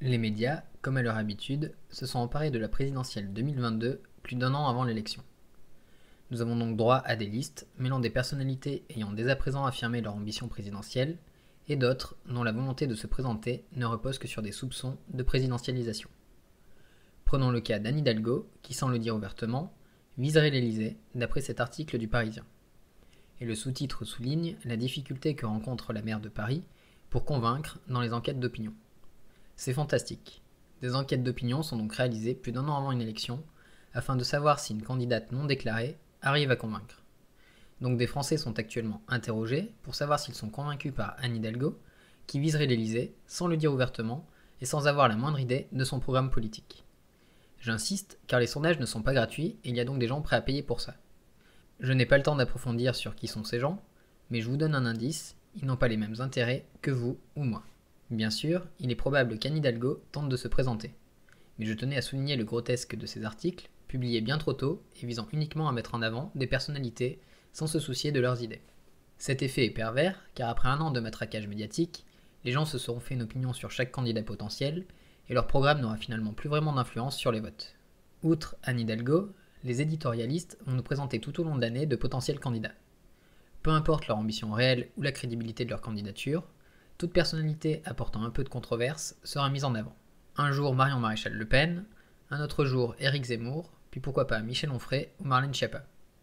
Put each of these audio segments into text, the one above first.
Les médias, comme à leur habitude, se sont emparés de la présidentielle 2022 plus d'un an avant l'élection. Nous avons donc droit à des listes mêlant des personnalités ayant dès à présent affirmé leur ambition présidentielle et d'autres dont la volonté de se présenter ne repose que sur des soupçons de présidentialisation. Prenons le cas d'Anne Hidalgo, qui sans le dire ouvertement, viserait l'Élysée d'après cet article du Parisien. Et le sous-titre souligne la difficulté que rencontre la maire de Paris pour convaincre dans les enquêtes d'opinion. C'est fantastique. Des enquêtes d'opinion sont donc réalisées plus d'un an avant une élection, afin de savoir si une candidate non déclarée arrive à convaincre. Donc des Français sont actuellement interrogés pour savoir s'ils sont convaincus par Anne Hidalgo, qui viserait l'Élysée sans le dire ouvertement et sans avoir la moindre idée de son programme politique. J'insiste, car les sondages ne sont pas gratuits et il y a donc des gens prêts à payer pour ça. Je n'ai pas le temps d'approfondir sur qui sont ces gens, mais je vous donne un indice, ils n'ont pas les mêmes intérêts que vous ou moi. Bien sûr, il est probable qu'Anne Hidalgo tente de se présenter. Mais je tenais à souligner le grotesque de ces articles, publiés bien trop tôt et visant uniquement à mettre en avant des personnalités sans se soucier de leurs idées. Cet effet est pervers, car après un an de matraquage médiatique, les gens se seront fait une opinion sur chaque candidat potentiel, et leur programme n'aura finalement plus vraiment d'influence sur les votes. Outre Anne Hidalgo, les éditorialistes vont nous présenter tout au long de l'année de potentiels candidats. Peu importe leur ambition réelle ou la crédibilité de leur candidature, toute personnalité apportant un peu de controverse sera mise en avant. Un jour Marion Maréchal Le Pen, un autre jour Éric Zemmour, puis pourquoi pas Michel Onfray ou Marlène Schiappa.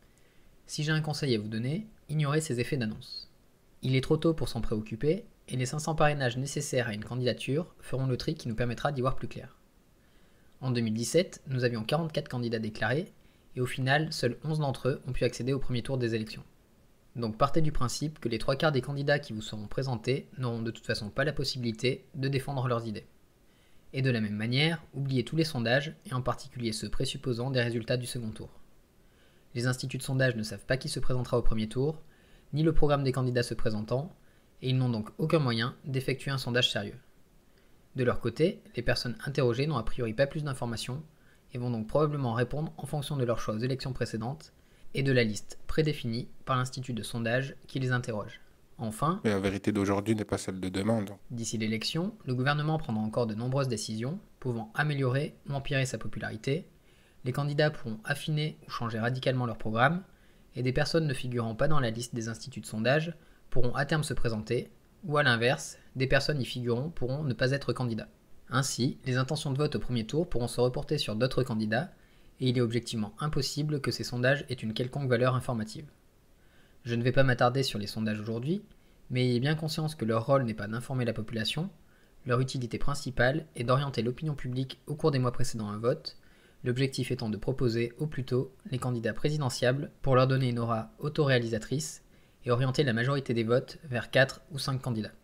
Si j'ai un conseil à vous donner, ignorez ces effets d'annonce. Il est trop tôt pour s'en préoccuper, et les 500 parrainages nécessaires à une candidature feront le tri qui nous permettra d'y voir plus clair. En 2017, nous avions 44 candidats déclarés, et au final, seuls 11 d'entre eux ont pu accéder au premier tour des élections. Donc partez du principe que les 3/4 des candidats qui vous seront présentés n'auront de toute façon pas la possibilité de défendre leurs idées. Et de la même manière, oubliez tous les sondages, et en particulier ceux présupposant des résultats du second tour. Les instituts de sondage ne savent pas qui se présentera au premier tour, ni le programme des candidats se présentant, et ils n'ont donc aucun moyen d'effectuer un sondage sérieux. De leur côté, les personnes interrogées n'ont a priori pas plus d'informations, et vont donc probablement répondre en fonction de leur choix aux élections précédentes, et de la liste prédéfinie par l'institut de sondage qui les interroge. Enfin, Mais la vérité d'aujourd'hui n'est pas celle de demain, donc. d'ici l'élection, le gouvernement prendra encore de nombreuses décisions, pouvant améliorer ou empirer sa popularité. Les candidats pourront affiner ou changer radicalement leur programme, et des personnes ne figurant pas dans la liste des instituts de sondage pourront à terme se présenter, ou à l'inverse, des personnes y figurant pourront ne pas être candidats. Ainsi, les intentions de vote au premier tour pourront se reporter sur d'autres candidats, et il est objectivement impossible que ces sondages aient une quelconque valeur informative. Je ne vais pas m'attarder sur les sondages aujourd'hui, mais ayez bien conscience que leur rôle n'est pas d'informer la population, leur utilité principale est d'orienter l'opinion publique au cours des mois précédant un vote, l'objectif étant de proposer au plus tôt les candidats présidentiables pour leur donner une aura autoréalisatrice et orienter la majorité des votes vers 4 ou 5 candidats.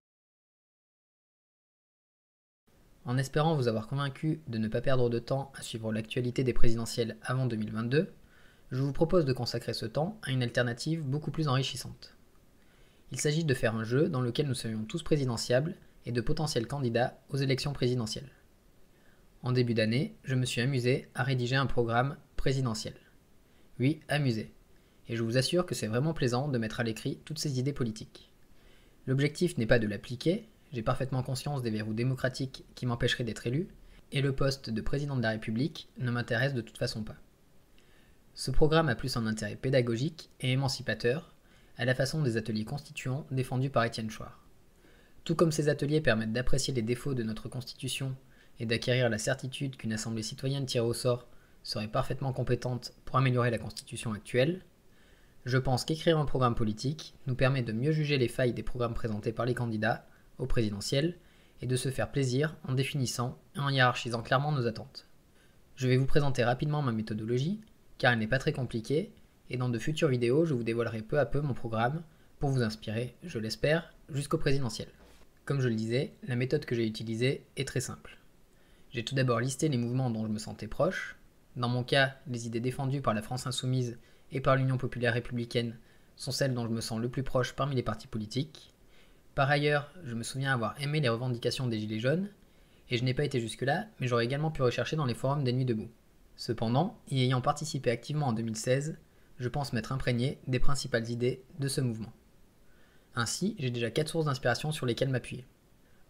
En espérant vous avoir convaincu de ne pas perdre de temps à suivre l'actualité des présidentielles avant 2022, je vous propose de consacrer ce temps à une alternative beaucoup plus enrichissante. Il s'agit de faire un jeu dans lequel nous serions tous présidentiables et de potentiels candidats aux élections présidentielles. En début d'année, je me suis amusé à rédiger un programme présidentiel. Oui, amusé. Et je vous assure que c'est vraiment plaisant de mettre à l'écrit toutes ces idées politiques. L'objectif n'est pas de l'appliquer, j'ai parfaitement conscience des verrous démocratiques qui m'empêcheraient d'être élu, et le poste de président de la République ne m'intéresse de toute façon pas. Ce programme a plus un intérêt pédagogique et émancipateur, à la façon des ateliers constituants défendus par Étienne Chouard. Tout comme ces ateliers permettent d'apprécier les défauts de notre Constitution et d'acquérir la certitude qu'une assemblée citoyenne tirée au sort serait parfaitement compétente pour améliorer la Constitution actuelle, je pense qu'écrire un programme politique nous permet de mieux juger les failles des programmes présentés par les candidats au présidentiel et de se faire plaisir en définissant et en hiérarchisant clairement nos attentes. Je vais vous présenter rapidement ma méthodologie, car elle n'est pas très compliquée, et dans de futures vidéos, je vous dévoilerai peu à peu mon programme pour vous inspirer, je l'espère, jusqu'au présidentiel. Comme je le disais, la méthode que j'ai utilisée est très simple. J'ai tout d'abord listé les mouvements dont je me sentais proche. Dans mon cas, les idées défendues par la France Insoumise et par l'Union Populaire Républicaine sont celles dont je me sens le plus proche parmi les partis politiques. Par ailleurs, je me souviens avoir aimé les revendications des Gilets jaunes, et je n'ai pas été jusque-là, mais j'aurais également pu rechercher dans les forums des Nuits debout. Cependant, y ayant participé activement en 2016, je pense m'être imprégné des principales idées de ce mouvement. Ainsi, j'ai déjà 4 sources d'inspiration sur lesquelles m'appuyer.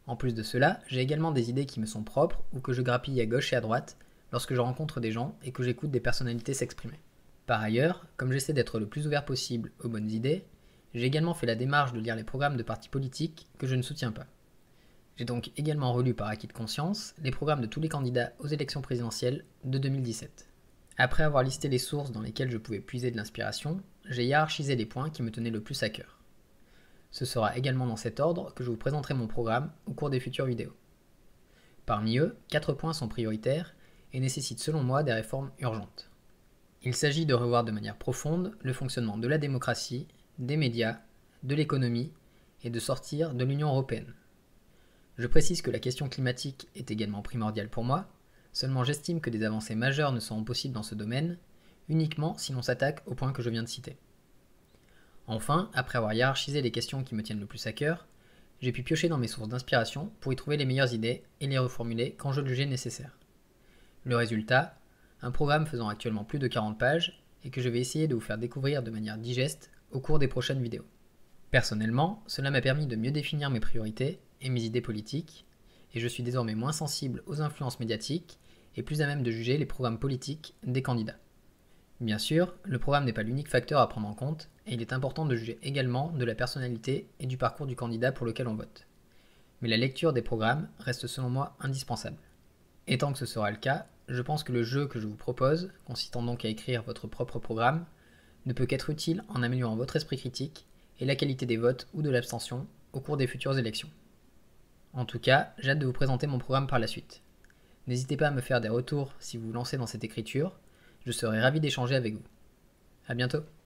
En plus de cela, j'ai également des idées qui me sont propres ou que je grappille à gauche et à droite lorsque je rencontre des gens et que j'écoute des personnalités s'exprimer. Par ailleurs, comme j'essaie d'être le plus ouvert possible aux bonnes idées, j'ai également fait la démarche de lire les programmes de partis politiques que je ne soutiens pas. J'ai donc également relu par acquis de conscience les programmes de tous les candidats aux élections présidentielles de 2017. Après avoir listé les sources dans lesquelles je pouvais puiser de l'inspiration, j'ai hiérarchisé les points qui me tenaient le plus à cœur. Ce sera également dans cet ordre que je vous présenterai mon programme au cours des futures vidéos. Parmi eux, 4 points sont prioritaires et nécessitent selon moi des réformes urgentes. Il s'agit de revoir de manière profonde le fonctionnement de la démocratie, des médias, de l'économie et de sortir de l'Union européenne. Je précise que la question climatique est également primordiale pour moi, seulement j'estime que des avancées majeures ne seront possibles dans ce domaine uniquement si l'on s'attaque aux points que je viens de citer. Enfin, après avoir hiérarchisé les questions qui me tiennent le plus à cœur, j'ai pu piocher dans mes sources d'inspiration pour y trouver les meilleures idées et les reformuler quand je le jugeais nécessaire. Le résultat, un programme faisant actuellement plus de 40 pages et que je vais essayer de vous faire découvrir de manière digeste au cours des prochaines vidéos. Personnellement, cela m'a permis de mieux définir mes priorités et mes idées politiques, et je suis désormais moins sensible aux influences médiatiques et plus à même de juger les programmes politiques des candidats. Bien sûr, le programme n'est pas l'unique facteur à prendre en compte, et il est important de juger également de la personnalité et du parcours du candidat pour lequel on vote. Mais la lecture des programmes reste selon moi indispensable. Et tant que ce sera le cas, je pense que le jeu que je vous propose, consistant donc à écrire votre propre programme, ne peut qu'être utile en améliorant votre esprit critique et la qualité des votes ou de l'abstention au cours des futures élections. En tout cas, j'ai hâte de vous présenter mon programme par la suite. N'hésitez pas à me faire des retours si vous vous lancez dans cette écriture, je serai ravi d'échanger avec vous. À bientôt.